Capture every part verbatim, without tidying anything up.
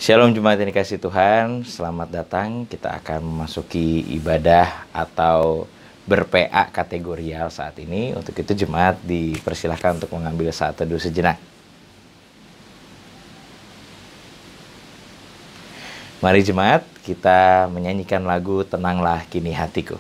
Shalom jemaat yang dikasih Tuhan, selamat datang. Kita akan memasuki ibadah atau ber-P A kategorial saat ini. Untuk itu jemaat dipersilahkan untuk mengambil saat teduh sejenak. Mari jemaat, kita menyanyikan lagu Tenanglah Kini Hatiku.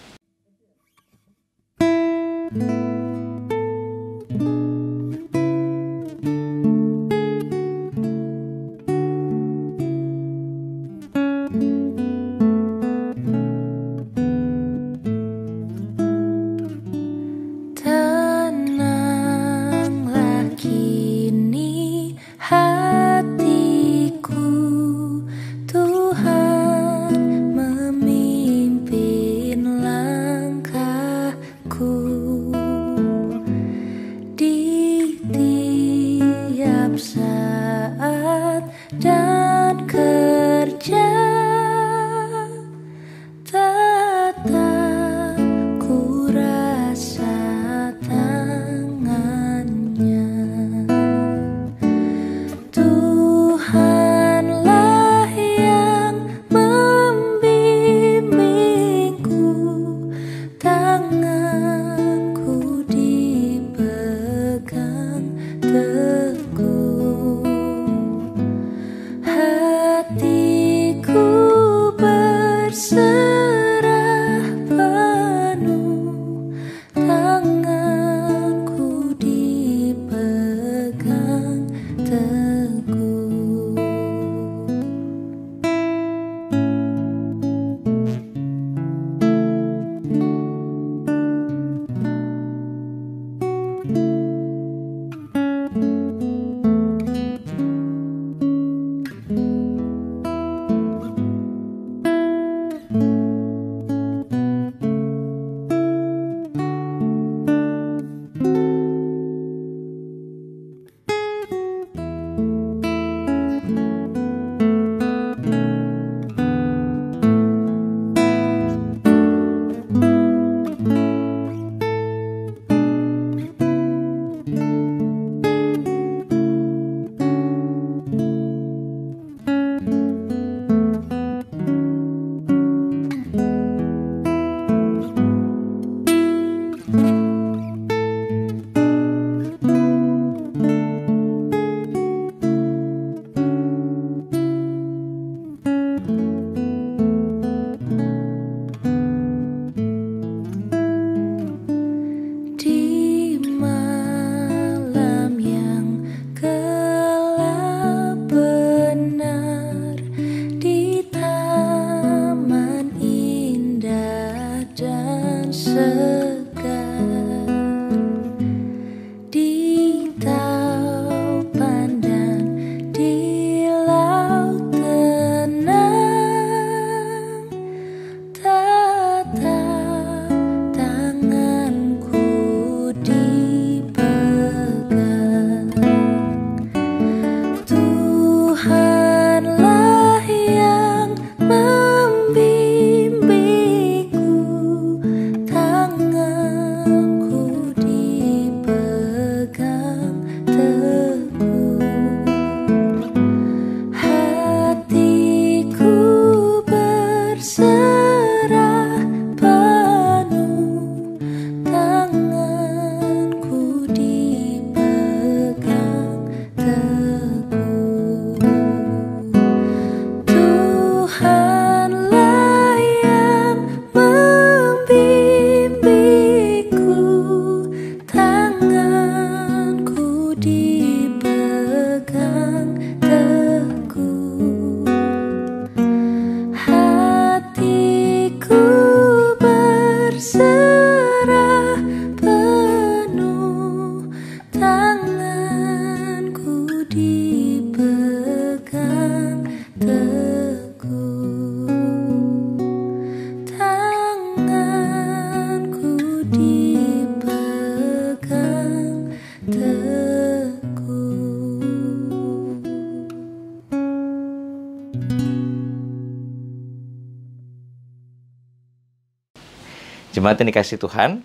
Jemaat yang dikasih Tuhan,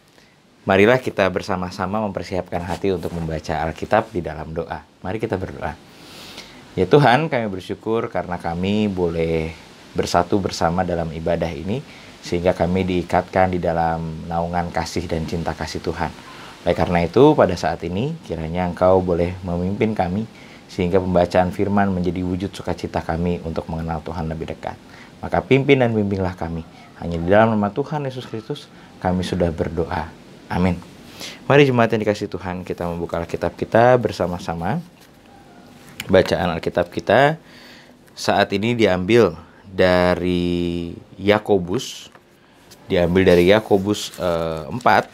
marilah kita bersama-sama mempersiapkan hati untuk membaca Alkitab di dalam doa. Mari kita berdoa. Ya Tuhan, kami bersyukur karena kami boleh bersatu bersama dalam ibadah ini, sehingga kami diikatkan di dalam naungan kasih dan cinta kasih Tuhan. Oleh karena itu, pada saat ini, kiranya Engkau boleh memimpin kami, sehingga pembacaan firman menjadi wujud sukacita kami untuk mengenal Tuhan lebih dekat. Maka pimpin dan bimbinglah kami. Hanya di dalam nama Tuhan Yesus Kristus, kami sudah berdoa. Amin. Mari jemaat yang dikasihi Tuhan, kita membuka Alkitab kita bersama-sama. Bacaan Alkitab kita saat ini diambil dari Yakobus, diambil dari Yakobus eh, empat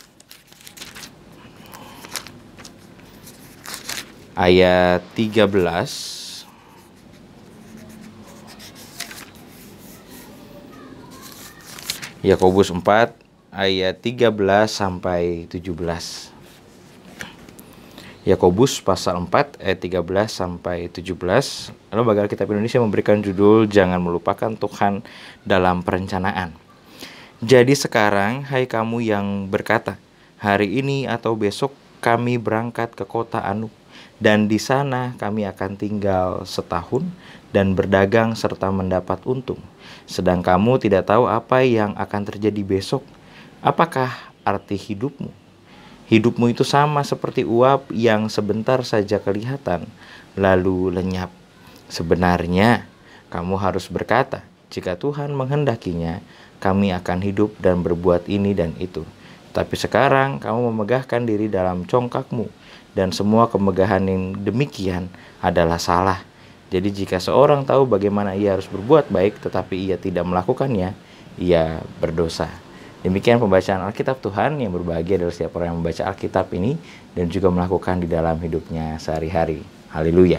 ayat tiga belas Yakobus empat ayat tiga belas sampai tujuh belas. Yakobus pasal empat ayat tiga belas sampai tujuh belas. Lalu Bagi Alkitab Indonesia memberikan judul Jangan Melupakan Tuhan Dalam Perencanaan. Jadi sekarang, hai kamu yang berkata, hari ini atau besok kami berangkat ke kota Anu, dan di sana kami akan tinggal setahun dan berdagang serta mendapat untung. Sedang kamu tidak tahu apa yang akan terjadi besok. Apakah arti hidupmu? Hidupmu itu sama seperti uap yang sebentar saja kelihatan, lalu lenyap. Sebenarnya, kamu harus berkata, jika Tuhan menghendakinya, kami akan hidup dan berbuat ini dan itu. Tapi sekarang, kamu memegahkan diri dalam congkakmu, dan semua kemegahan yang demikian adalah salah. Jadi jika seorang tahu bagaimana ia harus berbuat baik, tetapi ia tidak melakukannya, ia berdosa. Demikian pembacaan Alkitab Tuhan. Yang berbahagia adalah setiap orang yang membaca Alkitab ini dan juga melakukan di dalam hidupnya sehari-hari. Haleluya.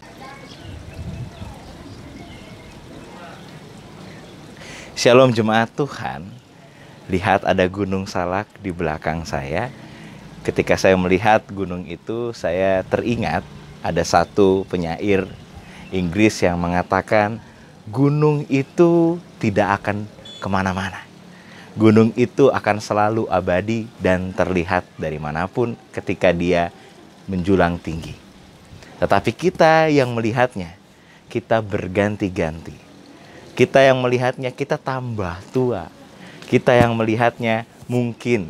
Shalom jemaat Tuhan. Lihat ada gunung Salak di belakang saya. Ketika saya melihat gunung itu, saya teringat ada satu penyair Inggris yang mengatakan, gunung itu tidak akan kemana-mana. Gunung itu akan selalu abadi dan terlihat dari manapun ketika dia menjulang tinggi. Tetapi kita yang melihatnya, kita berganti-ganti. Kita yang melihatnya, kita tambah tua. Kita yang melihatnya, mungkin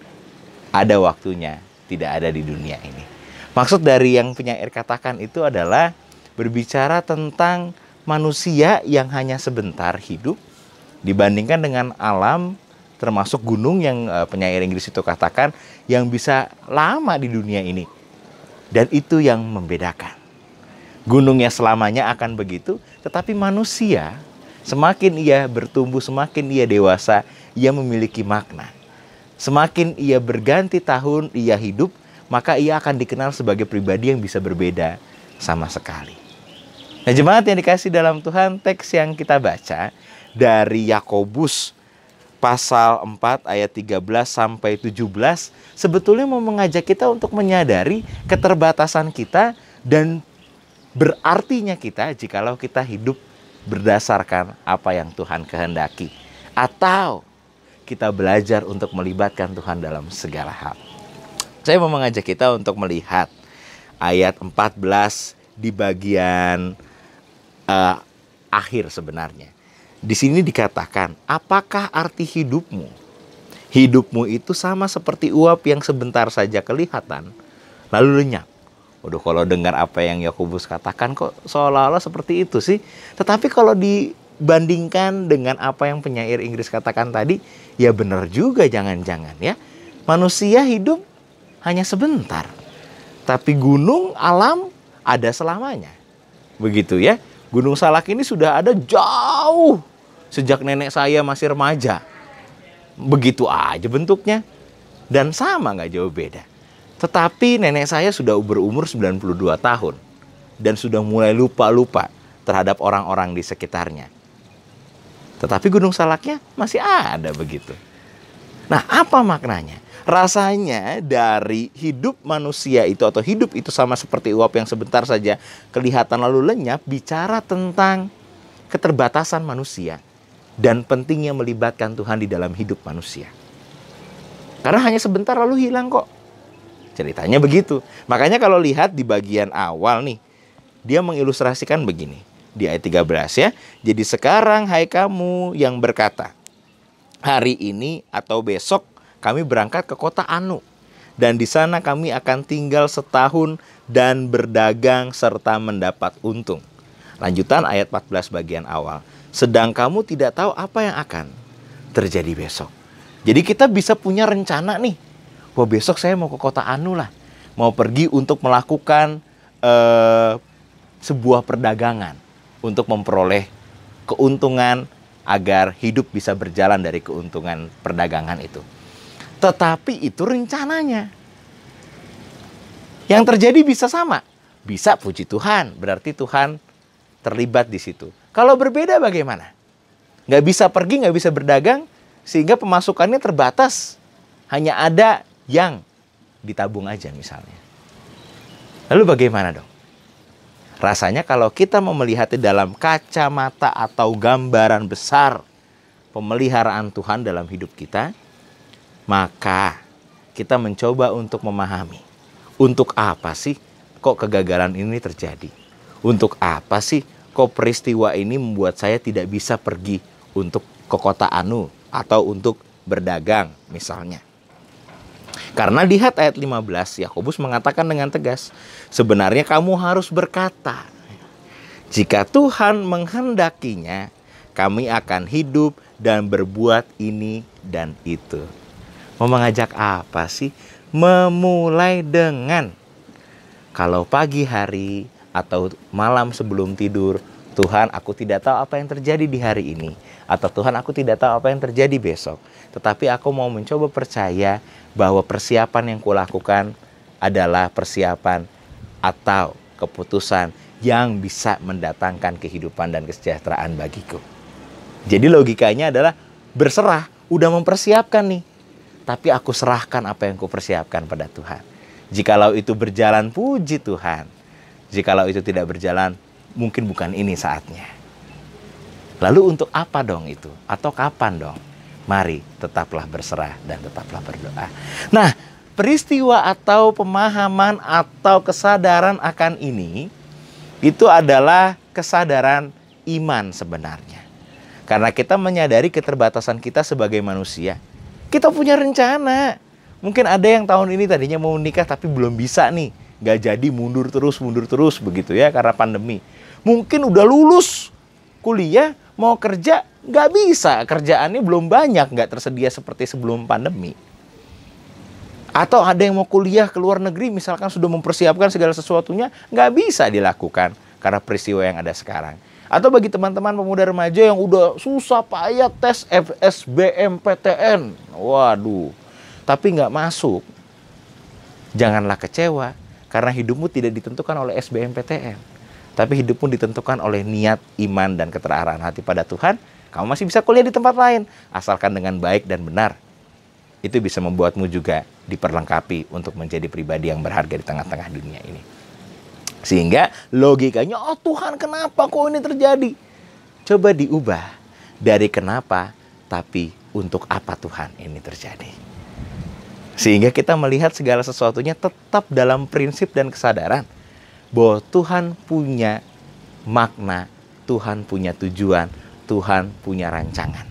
ada waktunya tidak ada di dunia ini. Maksud dari yang penyair katakan itu adalah berbicara tentang manusia yang hanya sebentar hidup dibandingkan dengan alam, termasuk gunung yang uh, penyair Inggris itu katakan yang bisa lama di dunia ini. Dan itu yang membedakan. Gunungnya selamanya akan begitu, tetapi manusia semakin ia bertumbuh, semakin ia dewasa, ia memiliki makna. Semakin ia berganti tahun, ia hidup, maka ia akan dikenal sebagai pribadi yang bisa berbeda sama sekali. Nah jemaat yang dikasih dalam Tuhan, teks yang kita baca dari Yakobus pasal empat ayat tiga belas sampai tujuh belas sebetulnya mau mengajak kita untuk menyadari keterbatasan kita dan berartinya kita jikalau kita hidup berdasarkan apa yang Tuhan kehendaki, atau kita belajar untuk melibatkan Tuhan dalam segala hal. Saya mau mengajak kita untuk melihat ayat empat belas di bagian uh, akhir sebenarnya. Di sini dikatakan, apakah arti hidupmu? Hidupmu itu sama seperti uap yang sebentar saja kelihatan, lalu lenyap. Waduh, kalau dengar apa yang Yakobus katakan kok seolah-olah seperti itu sih. Tetapi kalau dibandingkan dengan apa yang penyair Inggris katakan tadi, ya benar juga jangan-jangan ya. Manusia hidup hanya sebentar, tapi gunung alam ada selamanya. Begitu ya. Gunung Salak ini sudah ada jauh sejak nenek saya masih remaja. Begitu aja bentuknya. Dan sama nggak jauh beda. Tetapi nenek saya sudah berumur sembilan puluh dua tahun. Dan sudah mulai lupa-lupa terhadap orang-orang di sekitarnya. Tetapi Gunung Salaknya masih ada begitu. Nah, apa maknanya? Rasanya dari hidup manusia itu atau hidup itu sama seperti uap yang sebentar saja kelihatan lalu lenyap, bicara tentang keterbatasan manusia dan pentingnya melibatkan Tuhan di dalam hidup manusia. Karena hanya sebentar lalu hilang kok. Ceritanya begitu. Makanya kalau lihat di bagian awal nih, dia mengilustrasikan begini. Di ayat tiga belas ya. Jadi sekarang hai kamu yang berkata, hari ini atau besok kami berangkat ke kota Anu. Dan di sana kami akan tinggal setahun dan berdagang serta mendapat untung. Lanjutan ayat empat belas bagian awal. Sedang kamu tidak tahu apa yang akan terjadi besok. Jadi kita bisa punya rencana nih. Wah, besok saya mau ke kota Anu lah. Mau pergi untuk melakukan eh, sebuah perdagangan. Untuk memperoleh keuntungan agar hidup bisa berjalan dari keuntungan perdagangan itu. Tetapi itu rencananya. Yang terjadi bisa sama. Bisa puji Tuhan. Berarti Tuhan terlibat di situ. Kalau berbeda bagaimana? Nggak bisa pergi, nggak bisa berdagang. Sehingga pemasukannya terbatas. Hanya ada yang ditabung aja misalnya. Lalu bagaimana dong? Rasanya kalau kita mau melihatnya dalam kacamata atau gambaran besar pemeliharaan Tuhan dalam hidup kita, maka kita mencoba untuk memahami, untuk apa sih kok kegagalan ini terjadi? Untuk apa sih kok peristiwa ini membuat saya tidak bisa pergi untuk ke kota Anu atau untuk berdagang misalnya? Karena lihat ayat lima belas, Yakobus mengatakan dengan tegas, sebenarnya kamu harus berkata, jika Tuhan menghendakinya, kami akan hidup dan berbuat ini dan itu. Mau mengajak apa sih? Memulai dengan, kalau pagi hari atau malam sebelum tidur, Tuhan, aku tidak tahu apa yang terjadi di hari ini. Atau Tuhan, aku tidak tahu apa yang terjadi besok. Tetapi aku mau mencoba percaya bahwa persiapan yang kulakukan adalah persiapan atau keputusan yang bisa mendatangkan kehidupan dan kesejahteraan bagiku. Jadi logikanya adalah berserah, udah mempersiapkan nih. Tapi aku serahkan apa yang kupersiapkan pada Tuhan. Jikalau itu berjalan, puji Tuhan. Jikalau itu tidak berjalan, mungkin bukan ini saatnya. Lalu untuk apa dong itu? Atau kapan dong? Mari tetaplah berserah dan tetaplah berdoa. Nah, peristiwa atau pemahaman atau kesadaran akan ini, itu adalah kesadaran iman sebenarnya. Karena kita menyadari keterbatasan kita sebagai manusia. Kita punya rencana. Mungkin ada yang tahun ini tadinya mau nikah tapi belum bisa nih. Gak jadi, mundur terus, mundur terus begitu ya karena pandemi. Mungkin udah lulus kuliah, mau kerja, gak bisa. Kerjaannya belum banyak, gak tersedia seperti sebelum pandemi. Atau ada yang mau kuliah ke luar negeri, misalkan sudah mempersiapkan segala sesuatunya, gak bisa dilakukan karena peristiwa yang ada sekarang. Atau bagi teman-teman pemuda remaja yang udah susah payah tes S B M P T N. Waduh, tapi nggak masuk. Janganlah kecewa, karena hidupmu tidak ditentukan oleh S B M P T N. Tapi hidupmu ditentukan oleh niat, iman, dan keteraraan hati pada Tuhan. Kamu masih bisa kuliah di tempat lain, asalkan dengan baik dan benar. Itu bisa membuatmu juga diperlengkapi untuk menjadi pribadi yang berharga di tengah-tengah dunia ini. Sehingga logikanya, oh Tuhan kenapa kok ini terjadi? Coba diubah dari kenapa, tapi untuk apa Tuhan ini terjadi. Sehingga kita melihat segala sesuatunya tetap dalam prinsip dan kesadaran bahwa Tuhan punya makna, Tuhan punya tujuan, Tuhan punya rancangan.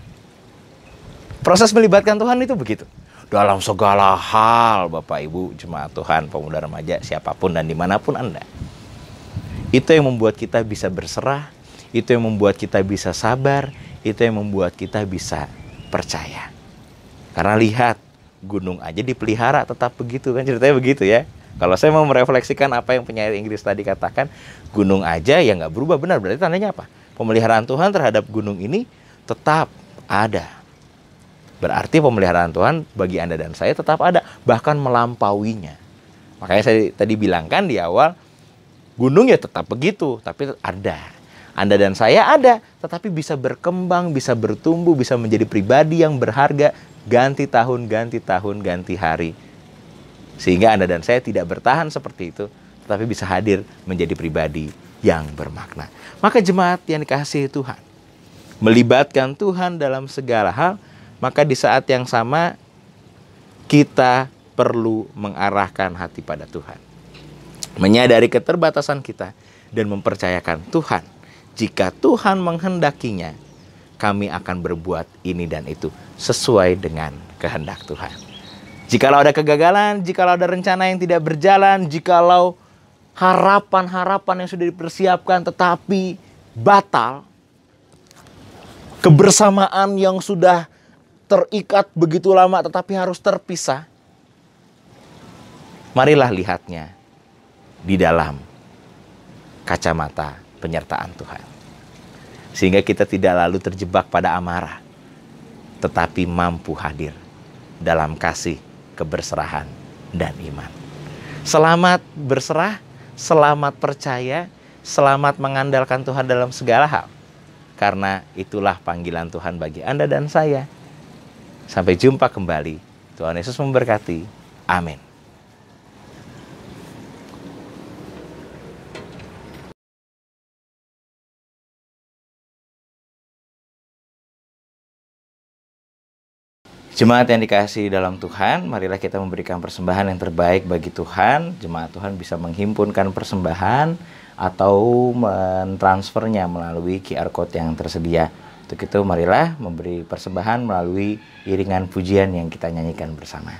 Proses melibatkan Tuhan itu begitu. Dalam segala hal, Bapak Ibu, jemaat Tuhan, pemuda remaja, siapapun dan dimanapun Anda. Itu yang membuat kita bisa berserah, itu yang membuat kita bisa sabar, itu yang membuat kita bisa percaya. Karena lihat, gunung aja dipelihara tetap begitu kan, ceritanya begitu ya. Kalau saya mau merefleksikan apa yang penyair Inggris tadi katakan, gunung aja ya nggak berubah, benar. Berarti tandanya apa? Pemeliharaan Tuhan terhadap gunung ini tetap ada. Berarti pemeliharaan Tuhan bagi Anda dan saya tetap ada, bahkan melampauinya. Makanya saya tadi bilangkan di awal, gunung ya tetap begitu, tapi ada. Anda dan saya ada, tetapi bisa berkembang, bisa bertumbuh, bisa menjadi pribadi yang berharga, ganti tahun, ganti tahun, ganti hari. Sehingga Anda dan saya tidak bertahan seperti itu, tetapi bisa hadir menjadi pribadi yang bermakna. Maka jemaat yang dikasihi Tuhan, melibatkan Tuhan dalam segala hal, maka di saat yang sama kita perlu mengarahkan hati pada Tuhan. Menyadari keterbatasan kita dan mempercayakan Tuhan, jika Tuhan menghendakinya, kami akan berbuat ini dan itu sesuai dengan kehendak Tuhan. Jikalau ada kegagalan, jikalau ada rencana yang tidak berjalan, jikalau harapan-harapan yang sudah dipersiapkan tetapi batal, kebersamaan yang sudah terikat begitu lama tetapi harus terpisah, marilah lihatnya di dalam kacamata penyertaan Tuhan. Sehingga kita tidak lalu terjebak pada amarah, tetapi mampu hadir dalam kasih, keberserahan, dan iman. Selamat berserah, selamat percaya, selamat mengandalkan Tuhan dalam segala hal. Karena itulah panggilan Tuhan bagi Anda dan saya. Sampai jumpa kembali. Tuhan Yesus memberkati. Amin. Jemaat yang dikasihi dalam Tuhan, marilah kita memberikan persembahan yang terbaik bagi Tuhan. Jemaat Tuhan bisa menghimpunkan persembahan atau mentransfernya melalui Q R Code yang tersedia. Untuk itu marilah memberi persembahan melalui iringan pujian yang kita nyanyikan bersama.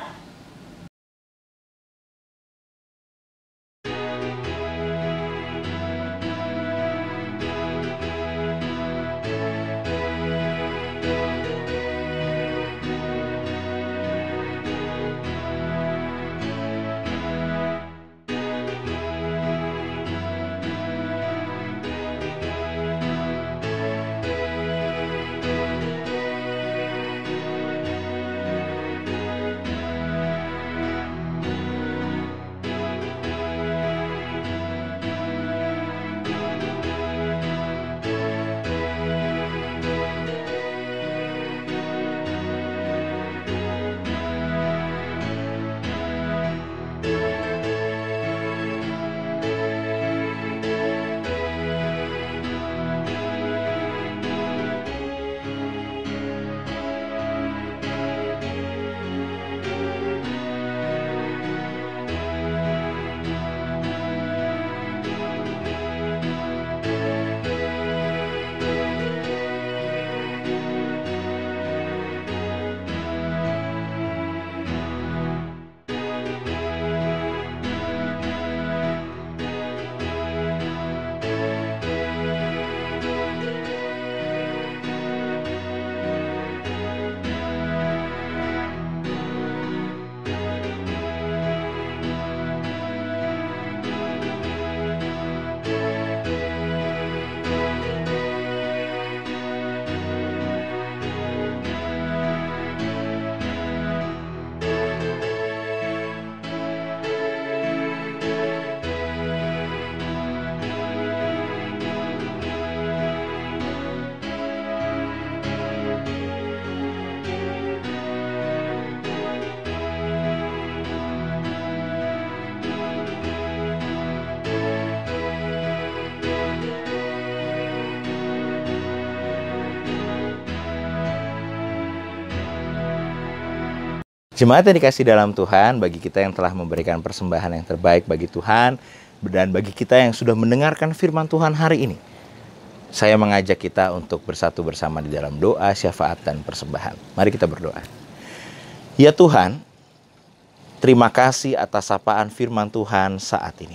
Jemaat yang dikasih dalam Tuhan, bagi kita yang telah memberikan persembahan yang terbaik bagi Tuhan, dan bagi kita yang sudah mendengarkan firman Tuhan hari ini, saya mengajak kita untuk bersatu bersama di dalam doa, syafaat, dan persembahan. Mari kita berdoa. Ya Tuhan, terima kasih atas sapaan firman Tuhan saat ini.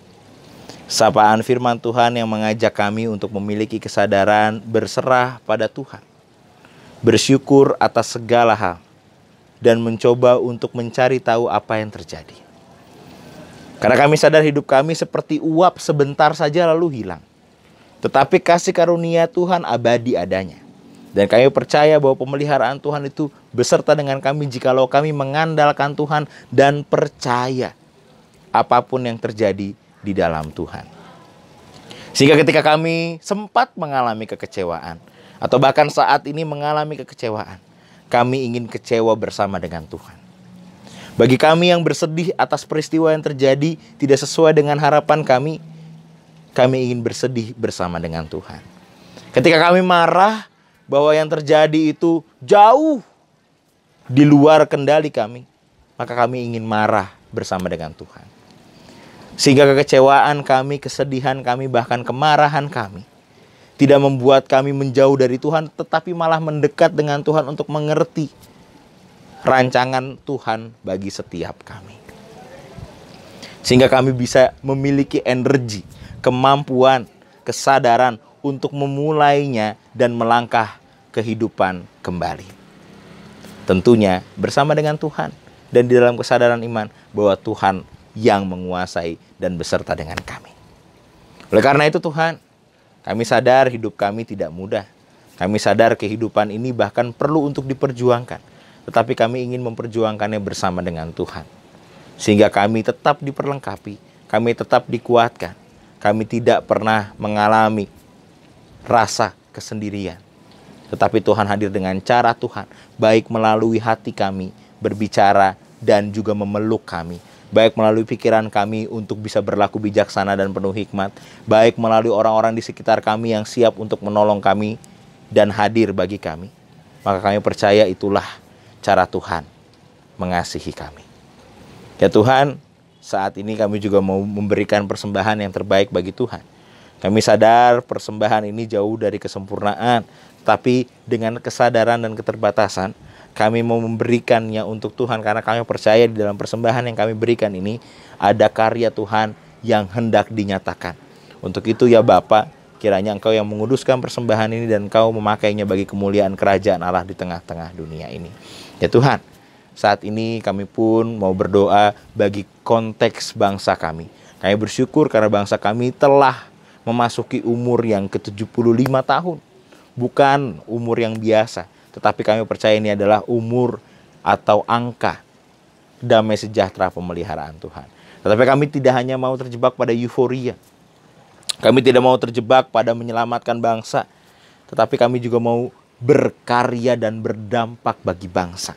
Sapaan firman Tuhan yang mengajak kami untuk memiliki kesadaran berserah pada Tuhan, bersyukur atas segala hal, dan mencoba untuk mencari tahu apa yang terjadi. Karena kami sadar hidup kami seperti uap sebentar saja lalu hilang. Tetapi kasih karunia Tuhan abadi adanya. Dan kami percaya bahwa pemeliharaan Tuhan itu beserta dengan kami jikalau kami mengandalkan Tuhan dan percaya apapun yang terjadi di dalam Tuhan. Sehingga ketika kami sempat mengalami kekecewaan, atau bahkan saat ini mengalami kekecewaan, kami ingin kecewa bersama dengan Tuhan. Bagi kami yang bersedih atas peristiwa yang terjadi tidak sesuai dengan harapan kami, kami ingin bersedih bersama dengan Tuhan. Ketika kami marah bahwa yang terjadi itu jauh di luar kendali kami, maka kami ingin marah bersama dengan Tuhan. Sehingga kekecewaan kami, kesedihan kami, bahkan kemarahan kami tidak membuat kami menjauh dari Tuhan, tetapi malah mendekat dengan Tuhan untuk mengerti rancangan Tuhan bagi setiap kami. Sehingga kami bisa memiliki energi, kemampuan, kesadaran untuk memulainya dan melangkah kehidupan kembali. Tentunya bersama dengan Tuhan dan di dalam kesadaran iman bahwa Tuhan yang menguasai dan beserta dengan kami. Oleh karena itu Tuhan, kami sadar hidup kami tidak mudah. Kami sadar kehidupan ini bahkan perlu untuk diperjuangkan. Tetapi kami ingin memperjuangkannya bersama dengan Tuhan. Sehingga kami tetap diperlengkapi, kami tetap dikuatkan. Kami tidak pernah mengalami rasa kesendirian. Tetapi Tuhan hadir dengan cara Tuhan, baik melalui hati kami berbicara dan juga memeluk kami. Baik melalui pikiran kami untuk bisa berlaku bijaksana dan penuh hikmat. Baik melalui orang-orang di sekitar kami yang siap untuk menolong kami dan hadir bagi kami. Maka kami percaya itulah cara Tuhan mengasihi kami. Ya Tuhan, saat ini kami juga mau memberikan persembahan yang terbaik bagi Tuhan. Kami sadar persembahan ini jauh dari kesempurnaan. Tapi dengan kesadaran dan keterbatasan, kami mau memberikannya untuk Tuhan karena kami percaya di dalam persembahan yang kami berikan ini ada karya Tuhan yang hendak dinyatakan. Untuk itu ya Bapa, kiranya Engkau yang menguduskan persembahan ini dan Engkau memakainya bagi kemuliaan kerajaan Allah di tengah-tengah dunia ini. Ya Tuhan, saat ini kami pun mau berdoa bagi konteks bangsa kami. Kami bersyukur karena bangsa kami telah memasuki umur yang ke tujuh puluh lima tahun. Bukan umur yang biasa, tetapi kami percaya ini adalah umur atau angka damai sejahtera pemeliharaan Tuhan. Tetapi kami tidak hanya mau terjebak pada euforia. Kami tidak mau terjebak pada menyelamatkan bangsa. Tetapi kami juga mau berkarya dan berdampak bagi bangsa.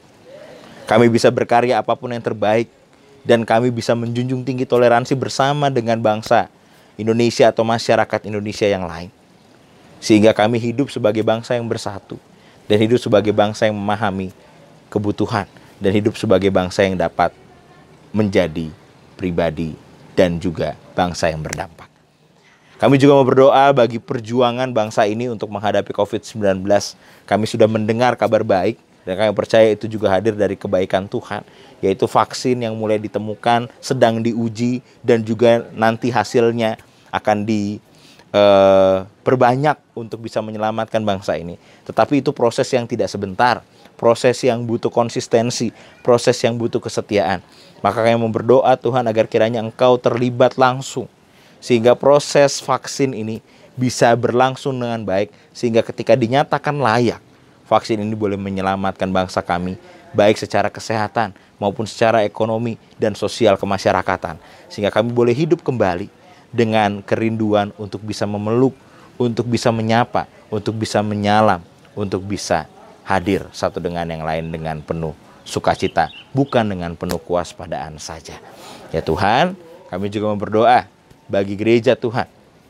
Kami bisa berkarya apapun yang terbaik. Dan kami bisa menjunjung tinggi toleransi bersama dengan bangsa Indonesia atau masyarakat Indonesia yang lain. Sehingga kami hidup sebagai bangsa yang bersatu. Dan hidup sebagai bangsa yang memahami kebutuhan. Dan hidup sebagai bangsa yang dapat menjadi pribadi dan juga bangsa yang berdampak. Kami juga mau berdoa bagi perjuangan bangsa ini untuk menghadapi covid sembilan belas. Kami sudah mendengar kabar baik dan kami percaya itu juga hadir dari kebaikan Tuhan. Yaitu vaksin yang mulai ditemukan, sedang diuji dan juga nanti hasilnya akan di Uh, perbanyak untuk bisa menyelamatkan bangsa ini. Tetapi itu proses yang tidak sebentar, proses yang butuh konsistensi, proses yang butuh kesetiaan. Maka kami mau berdoa Tuhan agar kiranya Engkau terlibat langsung sehingga proses vaksin ini bisa berlangsung dengan baik, sehingga ketika dinyatakan layak, vaksin ini boleh menyelamatkan bangsa kami baik secara kesehatan maupun secara ekonomi dan sosial kemasyarakatan, sehingga kami boleh hidup kembali dengan kerinduan untuk bisa memeluk, untuk bisa menyapa, untuk bisa menyalam, untuk bisa hadir satu dengan yang lain dengan penuh sukacita, bukan dengan penuh kewaspadaan saja. Ya Tuhan, kami juga mau berdoa bagi gereja Tuhan,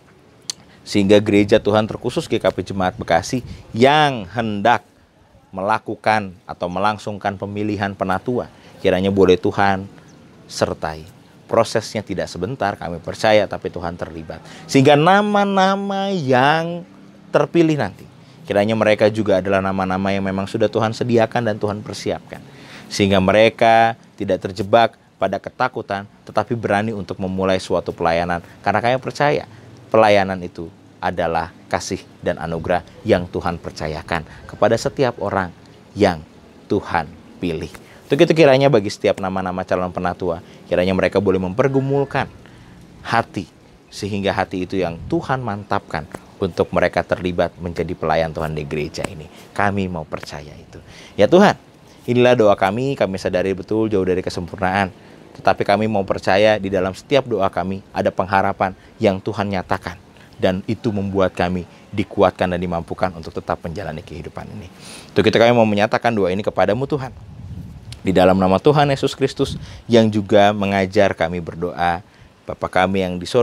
sehingga gereja Tuhan terkhusus G K P Jemaat Bekasi yang hendak melakukan atau melangsungkan pemilihan penatua, kiranya boleh Tuhan sertai. Prosesnya tidak sebentar, kami percaya, tapi Tuhan terlibat. Sehingga nama-nama yang terpilih nanti, kiranya mereka juga adalah nama-nama yang memang sudah Tuhan sediakan dan Tuhan persiapkan. Sehingga mereka tidak terjebak pada ketakutan, tetapi berani untuk memulai suatu pelayanan. Karena kami percaya, pelayanan itu adalah kasih dan anugerah yang Tuhan percayakan kepada setiap orang yang Tuhan pilih. Untuk itu kiranya bagi setiap nama-nama calon penatua, kiranya mereka boleh mempergumulkan hati, sehingga hati itu yang Tuhan mantapkan untuk mereka terlibat menjadi pelayan Tuhan di gereja ini. Kami mau percaya itu. Ya Tuhan, inilah doa kami, kami sadari betul jauh dari kesempurnaan. Tetapi kami mau percaya di dalam setiap doa kami ada pengharapan yang Tuhan nyatakan. Dan itu membuat kami dikuatkan dan dimampukan untuk tetap menjalani kehidupan ini. Untuk itu kami mau menyatakan doa ini kepadamu Tuhan. Di dalam nama Tuhan Yesus Kristus yang juga mengajar kami berdoa, Bapa kami yang di sorga,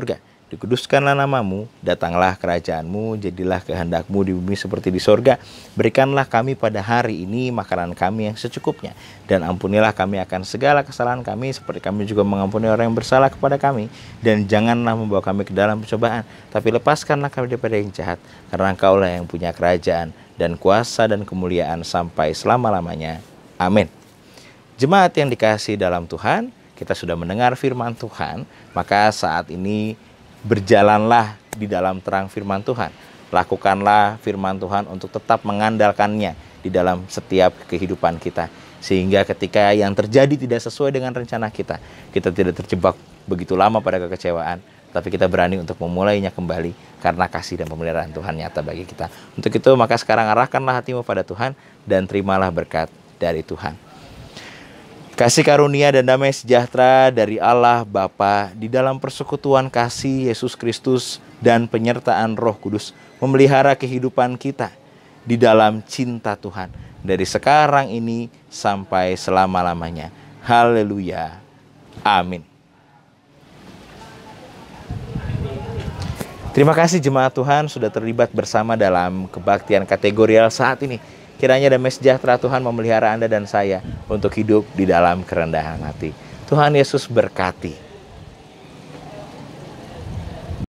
dikuduskanlah namamu, datanglah kerajaanmu, jadilah kehendakmu di bumi seperti di sorga. Berikanlah kami pada hari ini makanan kami yang secukupnya, dan ampunilah kami akan segala kesalahan kami, seperti kami juga mengampuni orang yang bersalah kepada kami. Dan janganlah membawa kami ke dalam pencobaan, tapi lepaskanlah kami daripada yang jahat, karena Engkaulah yang punya kerajaan, dan kuasa, dan kemuliaan sampai selama-lamanya. Amin. Jemaat yang dikasihi dalam Tuhan, kita sudah mendengar firman Tuhan, maka saat ini berjalanlah di dalam terang firman Tuhan. Lakukanlah firman Tuhan untuk tetap mengandalkannya di dalam setiap kehidupan kita. Sehingga ketika yang terjadi tidak sesuai dengan rencana kita, kita tidak terjebak begitu lama pada kekecewaan, tapi kita berani untuk memulainya kembali karena kasih dan pemeliharaan Tuhan nyata bagi kita. Untuk itu maka sekarang arahkanlah hatimu pada Tuhan dan terimalah berkat dari Tuhan. Kasih karunia dan damai sejahtera dari Allah Bapa di dalam persekutuan kasih Yesus Kristus dan penyertaan Roh Kudus memelihara kehidupan kita di dalam cinta Tuhan dari sekarang ini sampai selama-lamanya. Haleluya. Amin. Terima kasih jemaat Tuhan sudah terlibat bersama dalam kebaktian kategorial saat ini. Kiranya damai sejahtera Tuhan memelihara Anda dan saya untuk hidup di dalam kerendahan hati. Tuhan Yesus berkati.